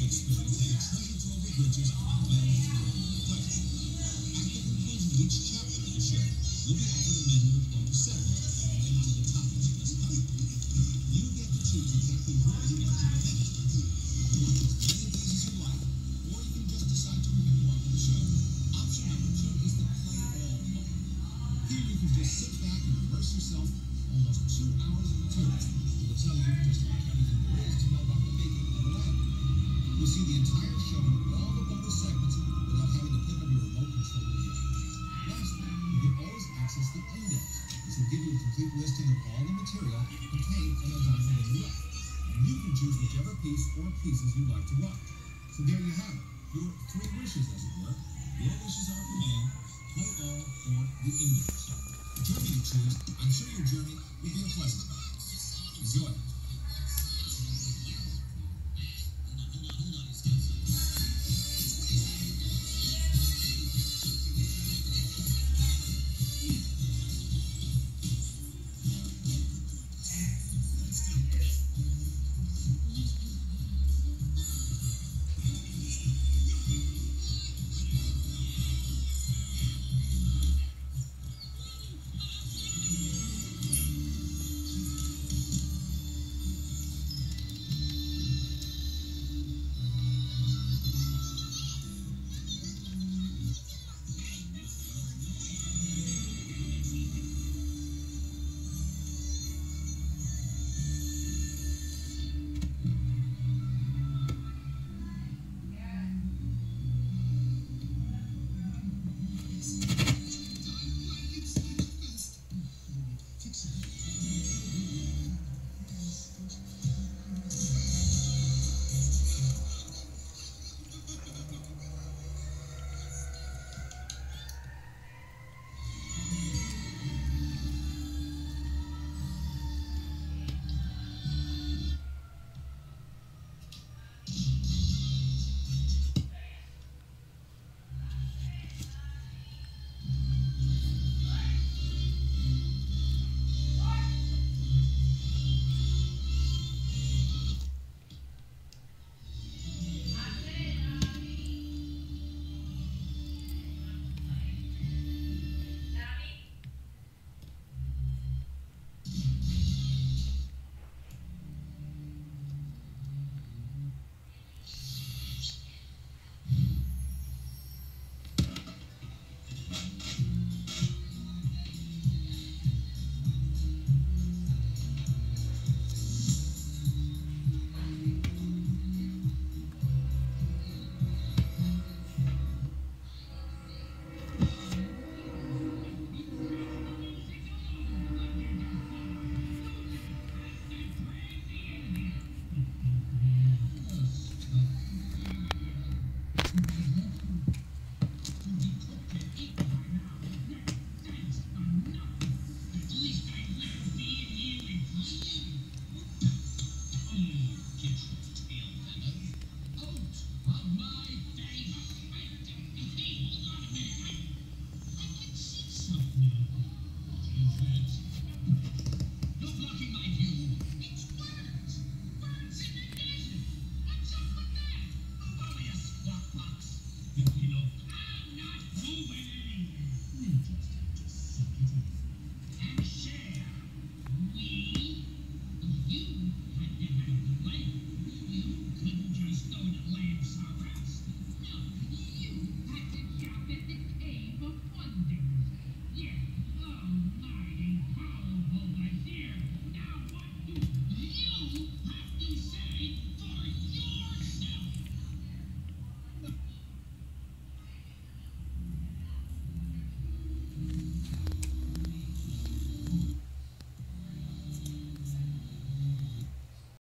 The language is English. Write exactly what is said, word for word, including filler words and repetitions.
experience the treasure trove of riches available through pleasure. At the conclusion of each chapter of the show, you'll be offered a menu of bonus segments related to the topics you discussed. You get to choose exactly where you'd like to go next. Watch as many of these as you like, or you can just decide to remain part of the show. Option number two is the play all mode. Here you can just sit back and immerse yourself almost two hours of material. It will tell you just about everything there is to know about the making of a lamp. You'll see the entire show and all the bonus segments without having to pick up your remote control again. Lastly, you can always access the index. This will give you a complete listing of all the material contained in a diamond in the rough. And you can choose whichever piece or pieces you'd like to rock. So there you have it, your three wishes, as it were. Your wishes are command, play all, or the index. Whichever you choose, I'm sure your journey will be a pleasant one. Enjoy.